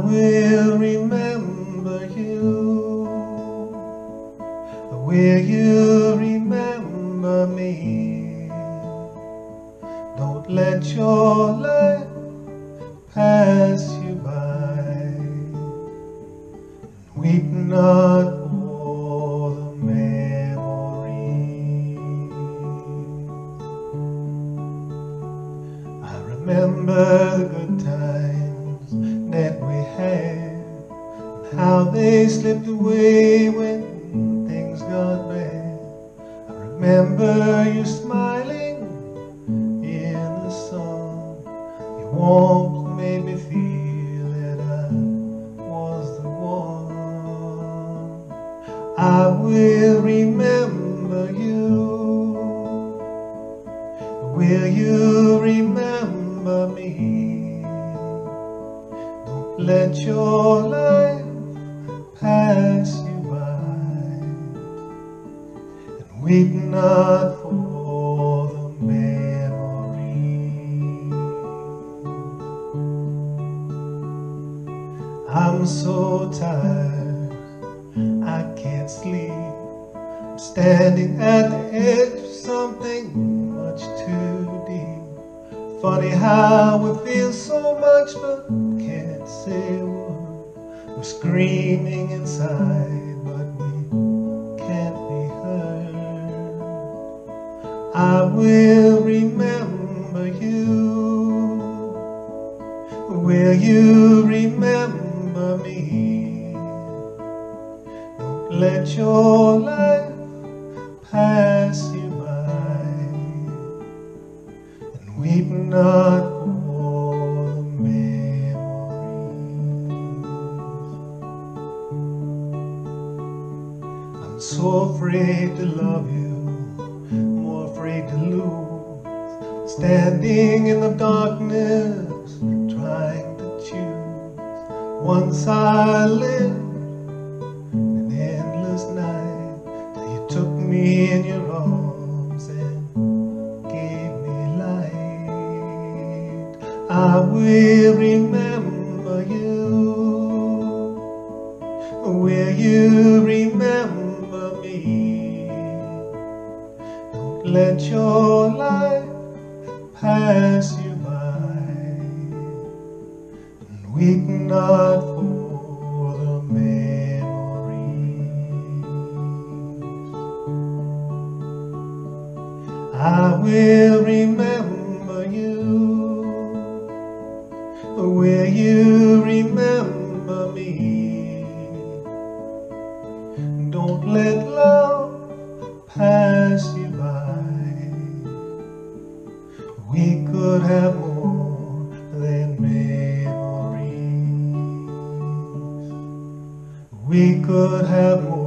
will remember you. Will you remember me? Don't let your life pass you by. Weep not for the memory. I remember the good times that we had, and how they slipped away when things got bad. I remember you smiling in the sun. Your warmth made me feel that I was the one. I will remember you. Will you remember me? Don't let your life pass you by, and weep not for the memory. I'm so tired, I can't sleep. I'm standing at the edge of something much too deep. Funny how we feel so much but can't say a word. We're screaming inside but we can't be heard. I will remember you. Will you remember me? Don't let your life pass you by, and weep not for the memories. I'm so afraid to love you, more afraid to lose, standing in the darkness, trying to choose. Once I lived an endless night, till you took me in your arms and gave me light. I will remember you. Will you remember me? Don't let your life pass you by, and weep not for the memories. I will remember you. Will you remember me? Don't let love pass you by. We could have more than memories. We could have more